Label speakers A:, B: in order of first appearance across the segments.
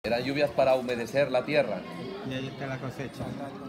A: Eran lluvias para humedecer la tierra.
B: Y ahí está la cosecha.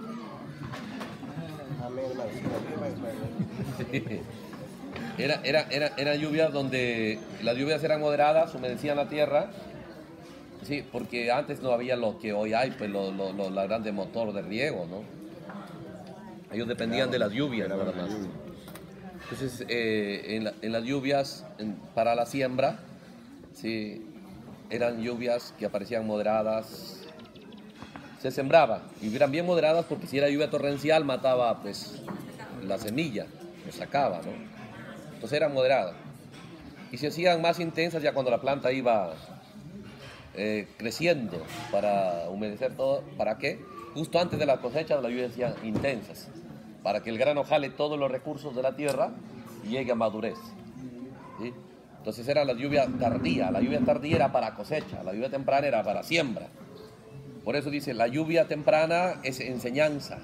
A: Eran lluvias donde las lluvias eran moderadas, humedecían la tierra. Sí, porque antes no había lo que hoy hay, pues la grande motor de riego, ¿no? Ellos dependían de las lluvias, nada más. Entonces, en las lluvias para la siembra, sí, eran lluvias que aparecían moderadas. Se sembraba, y eran bien moderadas porque si era lluvia torrencial mataba pues la semilla, lo sacaba, ¿no? Entonces eran moderadas. Y se hacían más intensas ya cuando la planta iba creciendo para humedecer todo. ¿Para qué? Justo antes de la cosecha las lluvias se hacían intensas, para que el grano jale todos los recursos de la tierra y llegue a madurez, ¿sí? Entonces era la lluvia tardía era para cosecha, la lluvia temprana era para siembra. Por eso dice, la lluvia temprana es enseñanza,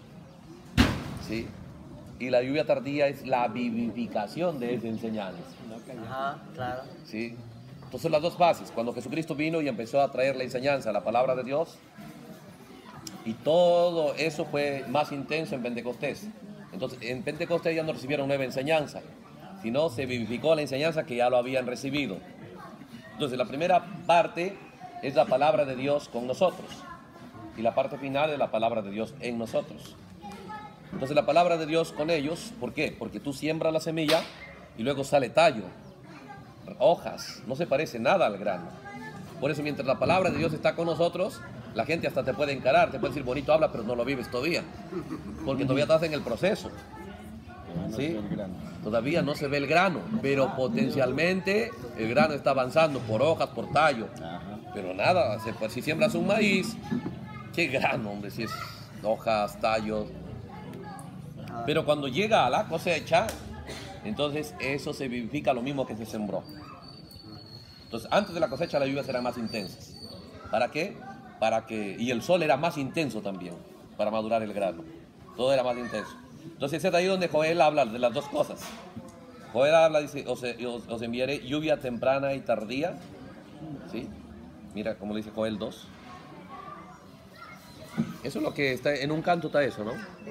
A: ¿sí? Y la lluvia tardía es la vivificación de esa enseñanza.
C: Ajá, claro.
A: ¿Sí? Entonces las dos fases, cuando Jesucristo vino y empezó a traer la enseñanza, la palabra de Dios, y todo eso fue más intenso en Pentecostés. Entonces en Pentecostés ya no recibieron nueva enseñanza, sino se vivificó la enseñanza que ya lo habían recibido. Entonces la primera parte es la palabra de Dios con nosotros, y la parte final es la palabra de Dios en nosotros. Entonces la palabra de Dios con ellos, ¿por qué? Porque tú siembras la semilla y luego sale tallo, hojas, no se parece nada al grano. Por eso mientras la palabra de Dios está con nosotros, la gente hasta te puede encarar, te puede decir bonito habla, pero no lo vives todavía, porque todavía estás en el proceso, ¿sí? Todavía no se ve el grano, pero potencialmente el grano está avanzando por hojas, por tallo. Pero nada, si siembras un maíz, qué grano, hombre, si es hojas, tallos. Pero cuando llega a la cosecha, entonces eso se vivifica lo mismo que se sembró. Entonces antes de la cosecha las lluvias eran más intensas. ¿Para qué? Y el sol era más intenso también, para madurar el grano. Todo era más intenso. Entonces es ahí donde Joel habla de las dos cosas. Joel habla, dice, os enviaré lluvia temprana y tardía. ¿Sí? Mira cómo dice Joel 2. Eso es lo que está, en un canto está eso, ¿no?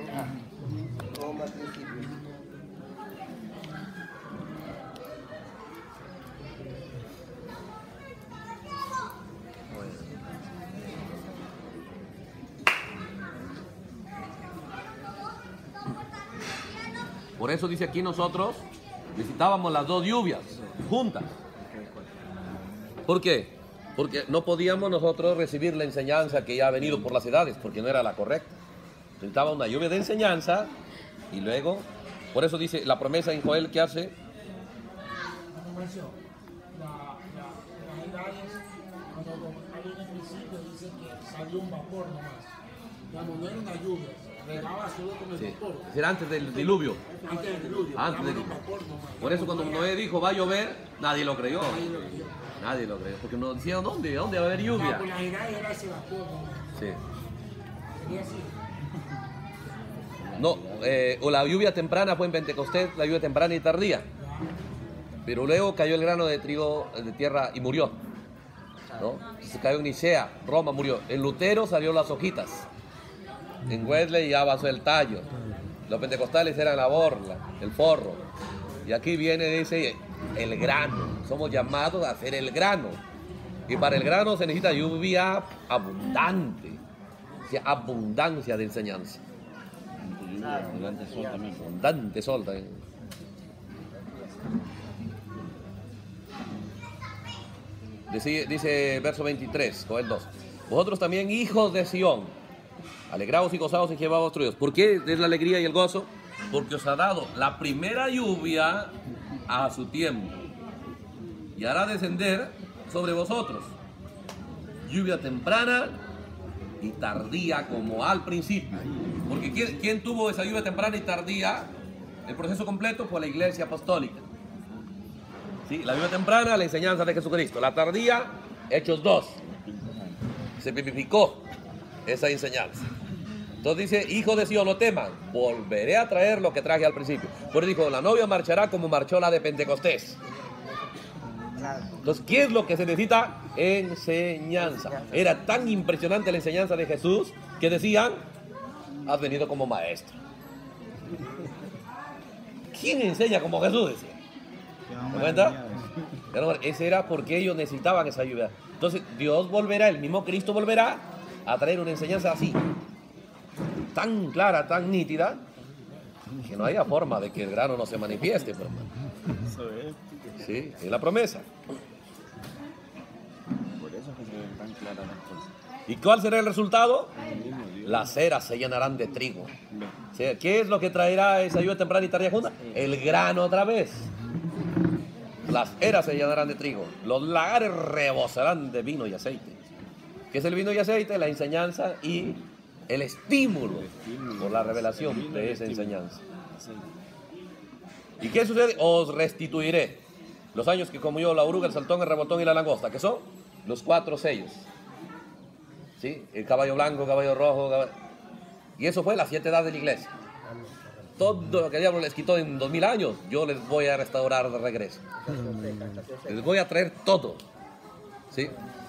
A: Por eso dice aquí nosotros necesitábamos las dos lluvias juntas. ¿Por qué? Porque no podíamos nosotros recibir la enseñanza que ya ha venido por las edades, porque no era la correcta. Necesitaba una lluvia de enseñanza y luego, por eso dice la promesa en Joel que hace.
D: Las edades, cuando hay en el principio dice que salió un vapor nomás. Cuando no era una lluvia, regaba solo con el vapor.
A: Era antes del diluvio.
D: Antes del diluvio.
A: Antes del diluvio. Por eso cuando Noé dijo va a llover, nadie lo creyó. Nadie lo creyó, porque nos decían ¿dónde va a haber lluvia?
D: Con las edades era ese vapor nomás.
A: Sí.
D: Sería así.
A: No, o la lluvia temprana fue en Pentecostés, la lluvia temprana y tardía. Pero luego cayó el grano de trigo de tierra y murió, ¿no? Se cayó en Nicea, Roma murió. En Lutero salió las hojitas. En Wesley ya pasó el tallo. Los pentecostales eran la borla, el forro. Y aquí viene, dice, el grano. Somos llamados a hacer el grano. Y para el grano se necesita lluvia abundante. O sea, abundancia de enseñanza. Abundante sol también. Abundante sol también. Dice verso 23, Joel 2. Vosotros también, hijos de Sión, alegraos y gozaos en Jehová vuestro Dios. ¿Por qué es la alegría y el gozo? Porque os ha dado la primera lluvia a su tiempo y hará descender sobre vosotros lluvia temprana y tardía como al principio. Porque ¿quién tuvo esa lluvia temprana y tardía? El proceso completo fue la iglesia apostólica. ¿Sí? La lluvia temprana, la enseñanza de Jesucristo. La tardía, Hechos 2. Se vivificó esa enseñanza. Entonces dice, hijo de Sion, no teman, volveré a traer lo que traje al principio. Por eso dijo, la novia marchará como marchó la de Pentecostés. Entonces, ¿qué es lo que se necesita? enseñanza. Era tan impresionante la enseñanza de Jesús que decían, has venido como maestro. ¿Quién enseña como Jesús? Decía. ¿Te cuenta? Pero ese era porque ellos necesitaban esa ayuda. Entonces Dios volverá, el mismo Cristo volverá a traer una enseñanza así, tan clara, tan nítida, que no haya forma de que el grano no se manifieste, hermano. Sí, es la promesa.
B: Por eso es que se ven tan claras las cosas.
A: ¿Y cuál será el resultado? Las eras se llenarán de trigo. O sea, ¿qué es lo que traerá esa lluvia temprana y tardía junta? El grano otra vez. Las eras se llenarán de trigo. Los lagares rebosarán de vino y aceite. ¿Qué es el vino y aceite? La enseñanza y el estímulo por la revelación de esa enseñanza. ¿Y qué sucede? Os restituiré los años que comió la oruga, el saltón, el revoltón y la langosta, que son los 4 sellos. ¿Sí? El caballo blanco, caballo rojo, y eso fue la 7 edades de la iglesia. Todo lo que el diablo les quitó en 2000 años, yo les voy a restaurar de regreso. Les voy a traer todo. ¿Sí?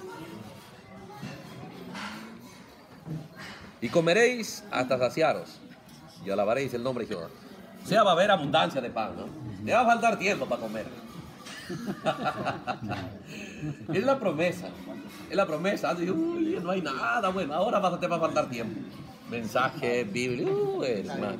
A: Y comeréis hasta saciaros, y alabaréis el nombre de Jehová. O sea, va a haber abundancia de pan, ¿no? Le va a faltar tiempo para comer. Es la promesa. Es la promesa. Uy, no hay nada. Bueno, ahora te va a faltar tiempo. Mensaje, Biblia. Hermano.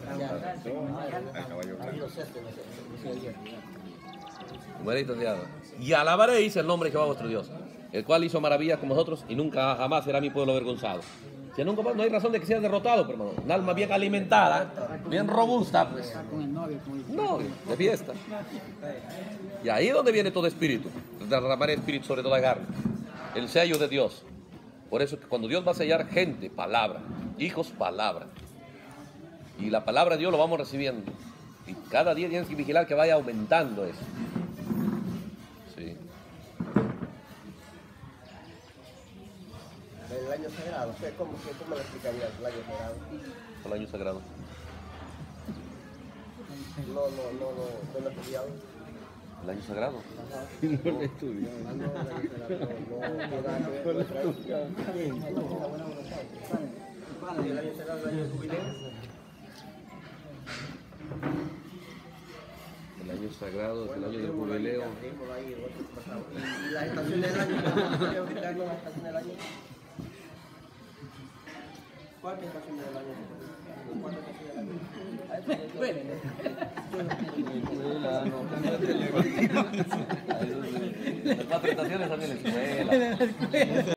A: Y alabaréis el nombre de Jehová vuestro Dios, el cual hizo maravillas con vosotros y nunca jamás será mi pueblo avergonzado. Si nunca, no hay razón de que seas derrotado, hermano. Un alma bien alimentada, bien robusta, pues. No, de fiesta. Y ahí es donde viene todo espíritu. Derramar el espíritu sobre toda carne. El sello de Dios. Por eso que cuando Dios va a sellar gente, palabra. Hijos, palabra. Y la palabra de Dios lo vamos recibiendo. Y cada día tienes que vigilar que vaya aumentando eso. Sí.
C: El año sagrado, ¿cómo lo explicarías el año sagrado?
A: El año sagrado.
C: No lo he estudiado.
A: El año sagrado.
B: No lo he estudiado.
C: El año sagrado, el año de jubileo.
A: El año sagrado es el año del jubileo.
C: Y las estaciones del año, ¿cómo explicarnos las estaciones del año? ¿Cuántas estaciones del año? ¿Cuántas estaciones del año?
A: Las 4 estaciones son en la escuela.